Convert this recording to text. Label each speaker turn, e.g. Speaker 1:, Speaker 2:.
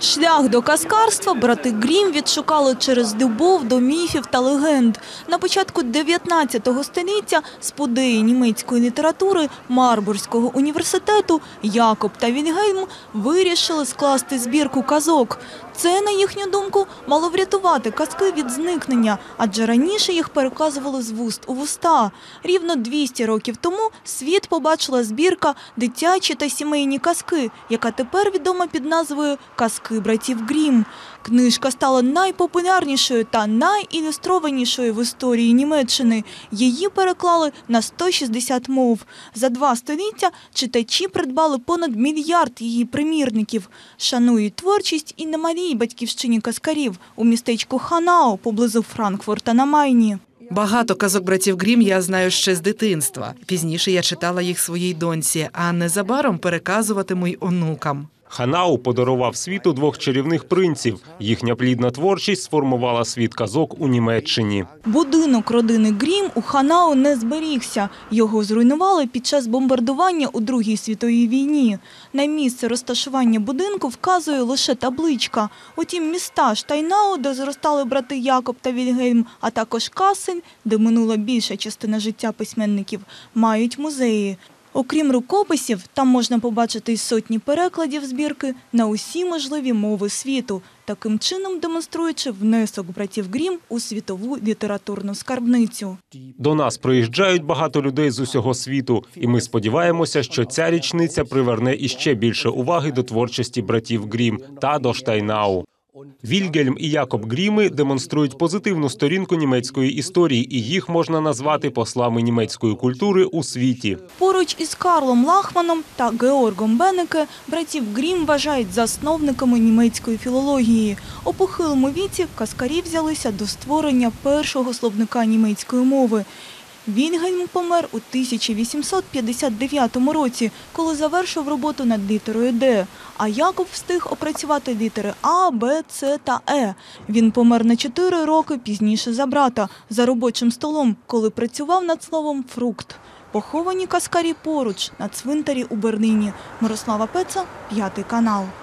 Speaker 1: Шлях до казкарства брати Грім відшукали через любов до міфів та легенд. На початку 19 століття спудеї німецької літератури Марбурзького університету Якоб та Вільгельм вирішили скласти збірку казок. Це, на їхню думку, мало врятувати казки від зникнення, адже раніше їх переказували з вуст у вуста. Рівно 200 років тому світ побачила збірка «Дитячі та сімейні казки», яка тепер відома під назвою «Казки братів Грім». Книжка стала найпопулярнішою та найілюстрованішою в історії Німеччини. Її переклали на 160 мов. За 2 століття читачі придбали понад 1 мільярд її примірників. Шанують творчість і на малій батьківщині казкарів у містечку Ханау поблизу Франкфурта на Майні.
Speaker 2: Багато казок братів Грім я знаю ще з дитинства. Пізніше я читала їх своїй доньці, а незабаром переказуватиму й онукам.
Speaker 3: Ханау подарував світу 2 чарівних принців. Їхня плідна творчість сформувала світ казок у Німеччині.
Speaker 1: Будинок родини Грім у Ханау не зберігся. Його зруйнували під час бомбардування у Другій світовій війні. На місце розташування будинку вказує лише табличка. Утім, міста Штайнау, де зростали брати Якоб та Вільгельм, а також Кассель, де минула більша частина життя письменників, мають музеї. Окрім рукописів, там можна побачити й сотні перекладів збірки на усі можливі мови світу, таким чином демонструючи внесок братів Грім у світову літературну скарбницю.
Speaker 3: До нас приїжджають багато людей з усього світу, і ми сподіваємося, що ця річниця приверне іще більше уваги до творчості братів Грім та до Штайнау. Вільгельм і Якоб Гріми демонструють позитивну сторінку німецької історії, і їх можна назвати послами німецької культури у світі.
Speaker 1: Поруч із Карлом Лахманом та Георгом Беннеке братів Грім вважають засновниками німецької філології. У похилому віці казкарі взялися до створення першого словника німецької мови. Вільгельм помер у 1859 році, коли завершив роботу над літерою «Д», а Якоб встиг опрацювати літери А, Б, С та Е. Він помер на 4 роки пізніше за брата, за робочим столом, коли працював над словом «фрукт». Поховані казкарі поруч, на цвинтарі у Берліні. Мирослава Пеца, 5 канал.